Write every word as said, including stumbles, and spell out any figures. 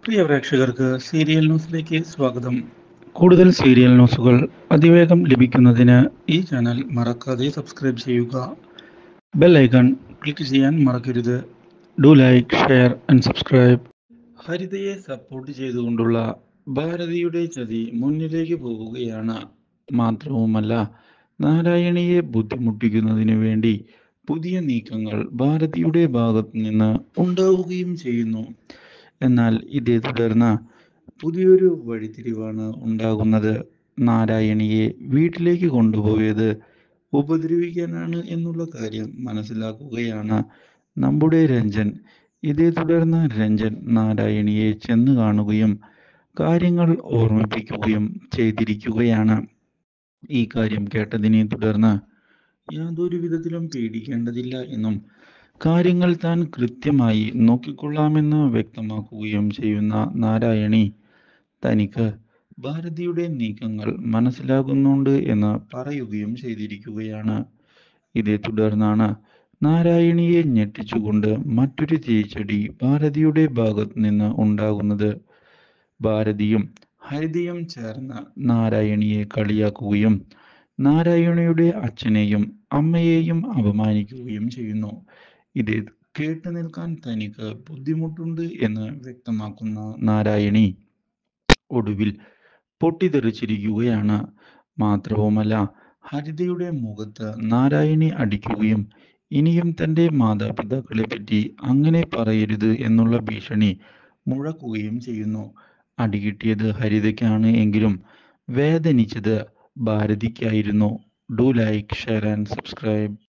പ്രിയ പ്രേക്ഷകർക്ക് സീരിയൽ ന്യൂസിലേക്ക് സ്വാഗതം. കൂടുതൽ സീരിയൽ ന്യൂസുകൾ അതിവേഗം ലഭിക്കുന്നതിന് ഈ ചാനൽ മറക്കാതെ സബ്സ്ക്രൈബ് ചെയ്യുക. ബെൽ ഐക്കൺ ക്ലിക്ക് ചെയ്യാൻ മറക്കരുത്. Do like, share and subscribe. ഹരിതയെ സപ്പോർട്ട് ചെയ്തുകൊണ്ടുള്ള ഭാരതിയുടെ ചതി മുന്നിലേക്ക് പോവുകയാണ്. മാത്രവുമല്ല, നാരായണിയെ ബുദ്ധിമുട്ടിക്കുന്നതിനു വേണ്ടി പുതിയ നീക്കങ്ങൾ ഭാരതിയുടെ ഭാഗത്തു നിന്ന് ഉണ്ടാവുകയും ചെയ്യുന്നു. എന്നാൽ ഇതേ തുടർന്ന് പുതിയൊരു വഴിത്തിരിവാണ് ഉണ്ടാകുന്നത്. നാരായണിയെ വീട്ടിലേക്ക് കൊണ്ടുപോയത് ഉപദ്രവിക്കാനാണ് എന്നുള്ള കാര്യം മനസ്സിലാക്കുകയാണ് നമ്മുടെ രഞ്ജൻ. ഇതേ തുടർന്ന് രഞ്ജൻ നാരായണിയെ ചെന്ന് കാണുകയും കാര്യങ്ങൾ ഓർമ്മിപ്പിക്കുകയും ചെയ്തിരിക്കുകയാണ്. ഈ കാര്യം കേട്ടതിനെ തുടർന്ന് യാതൊരു വിധത്തിലും പേടിക്കേണ്ടതില്ല എന്നും കാര്യങ്ങൾ താൻ കൃത്യമായി നോക്കിക്കൊള്ളാമെന്ന് വ്യക്തമാക്കുകയും ചെയ്യുന്ന നാരായണി തനിക്ക് ഭാരതിയുടെ നീക്കങ്ങൾ മനസ്സിലാകുന്നുണ്ട് എന്ന് പറയുകയും ചെയ്തിരിക്കുകയാണ്. ഇതേ തുടർന്നാണ് നാരായണിയെ ഞെട്ടിച്ചുകൊണ്ട് മറ്റൊരു തിരിച്ചടി ഭാരതിയുടെ ഭാഗത്ത് നിന്ന് ഉണ്ടാകുന്നത്. ഭാരതിയും ഹരിതയും ചേർന്ന് നാരായണിയെ കളിയാക്കുകയും നാരായണിയുടെ അച്ഛനെയും അമ്മയെയും അപമാനിക്കുകയും ചെയ്യുന്നു. ഇത് കേട്ടു നിൽക്കാൻ തനിക്ക് ബുദ്ധിമുട്ടുണ്ട് എന്ന് വ്യക്തമാക്കുന്ന നാരായണി ഒടുവിൽ പൊട്ടിത്തെറിച്ചിരിക്കുകയാണ്. മാത്രവുമല്ല, ഹരിതയുടെ മുഖത്ത് നാരായണി അടിക്കുകയും ഇനിയും തൻ്റെ മാതാപിതാക്കളെ പറ്റി അങ്ങനെ പറയരുത് എന്നുള്ള ഭീഷണി മുഴക്കുകയും ചെയ്യുന്നു. അടികിട്ടിയത് ഹരിതയ്ക്കാണ് എങ്കിലും വേദനിച്ചത് ഭാരതിക്കായിരുന്നു. Do like, share and subscribe.